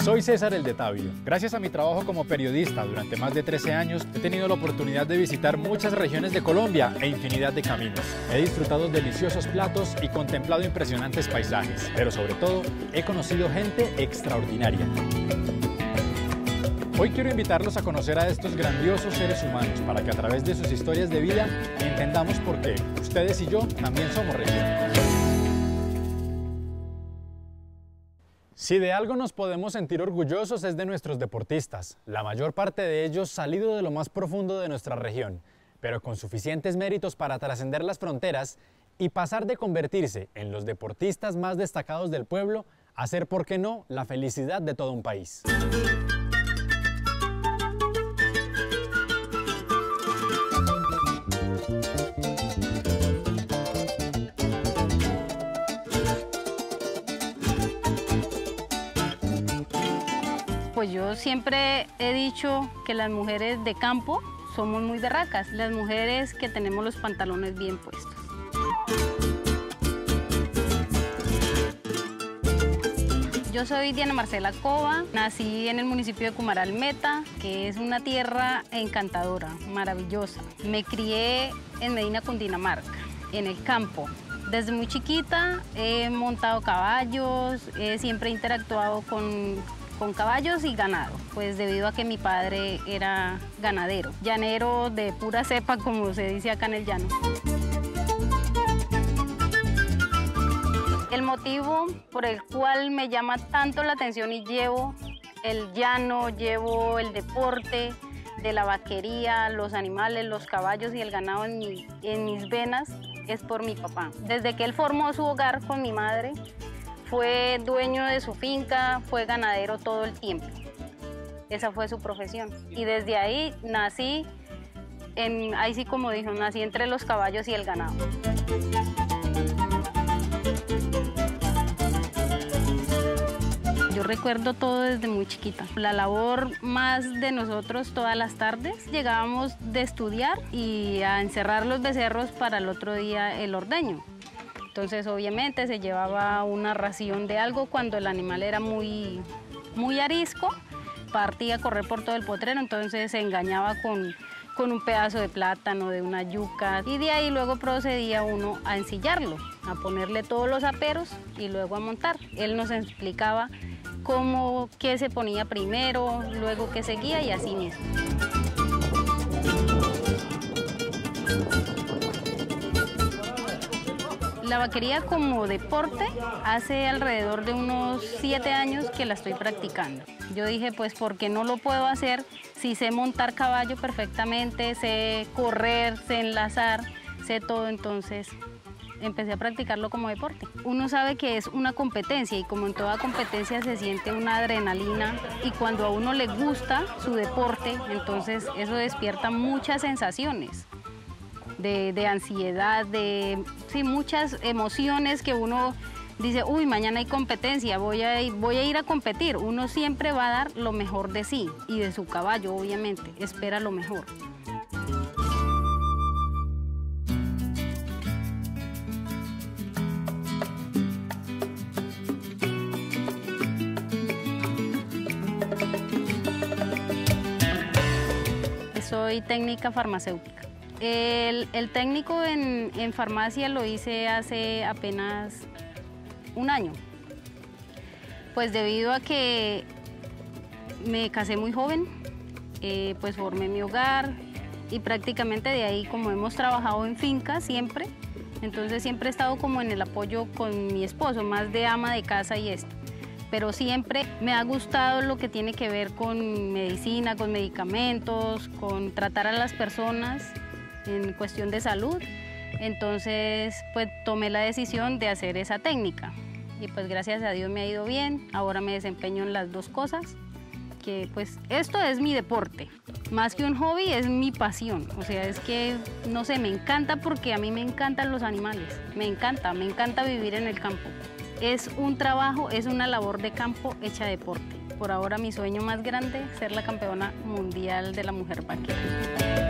Soy César el de Tabio. Gracias a mi trabajo como periodista durante más de 13 años, he tenido la oportunidad de visitar muchas regiones de Colombia e infinidad de caminos. He disfrutado deliciosos platos y contemplado impresionantes paisajes, pero sobre todo, he conocido gente extraordinaria. Hoy quiero invitarlos a conocer a estos grandiosos seres humanos para que a través de sus historias de vida entendamos por qué ustedes y yo también somos región. Si de algo nos podemos sentir orgullosos es de nuestros deportistas, la mayor parte de ellos salido de lo más profundo de nuestra región, pero con suficientes méritos para trascender las fronteras y pasar de convertirse en los deportistas más destacados del pueblo a ser, ¿por qué no?, la felicidad de todo un país. Pues yo siempre he dicho que las mujeres de campo somos muy berracas, las mujeres que tenemos los pantalones bien puestos. Yo soy Diana Marcela Cova, nací en el municipio de Cumaral Meta, que es una tierra encantadora, maravillosa. Me crié en Medina, Cundinamarca, en el campo. Desde muy chiquita he montado caballos, siempre he interactuado con caballos y ganado, pues debido a que mi padre era ganadero, llanero de pura cepa, como se dice acá en el llano. El motivo por el cual me llama tanto la atención y llevo el llano, llevo el deporte de la vaquería, los animales, los caballos y el ganado en mis venas es por mi papá. Desde que él formó su hogar con mi madre, fue dueño de su finca, fue ganadero todo el tiempo. Esa fue su profesión. Y desde ahí nací, ahí sí como dijo, nací entre los caballos y el ganado. Yo recuerdo todo desde muy chiquita. La labor más de nosotros todas las tardes, llegábamos de estudiar y a encerrar los becerros para el otro día el ordeño. Entonces, obviamente, se llevaba una ración de algo cuando el animal era muy arisco, partía a correr por todo el potrero, entonces se engañaba con un pedazo de plátano, de una yuca, y de ahí luego procedía uno a ensillarlo, a ponerle todos los aperos y luego a montar. Él nos explicaba qué se ponía primero, luego qué seguía y así mismo. La vaquería como deporte hace alrededor de unos 7 años que la estoy practicando. Yo dije, pues, ¿por qué no lo puedo hacer si sé montar caballo perfectamente, sé correr, sé enlazar, sé todo? Entonces empecé a practicarlo como deporte. Uno sabe que es una competencia y como en toda competencia se siente una adrenalina y cuando a uno le gusta su deporte, entonces eso despierta muchas sensaciones. De ansiedad, sí, muchas emociones que uno dice, uy, mañana hay competencia, voy a ir a competir. Uno siempre va a dar lo mejor de sí y de su caballo, obviamente, espera lo mejor. Soy técnica farmacéutica. El técnico en farmacia lo hice hace apenas un año, pues debido a que me casé muy joven, pues formé mi hogar y prácticamente de ahí, como hemos trabajado en finca siempre, entonces siempre he estado como en el apoyo con mi esposo, más de ama de casa y esto. Pero siempre me ha gustado lo que tiene que ver con medicina, con medicamentos, con tratar a las personas en cuestión de salud, entonces pues tomé la decisión de hacer esa técnica y pues gracias a Dios me ha ido bien, ahora me desempeño en las dos cosas, que pues esto es mi deporte, más que un hobby es mi pasión, o sea, es que no sé, me encanta porque a mí me encantan los animales, me encanta vivir en el campo, es un trabajo, es una labor de campo hecha deporte. Por ahora mi sueño más grande es ser la campeona mundial de la mujer vaquera.